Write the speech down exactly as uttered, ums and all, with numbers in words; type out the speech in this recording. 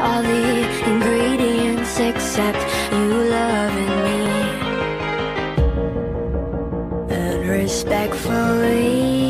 all the ingredients except you loving me. And respectfully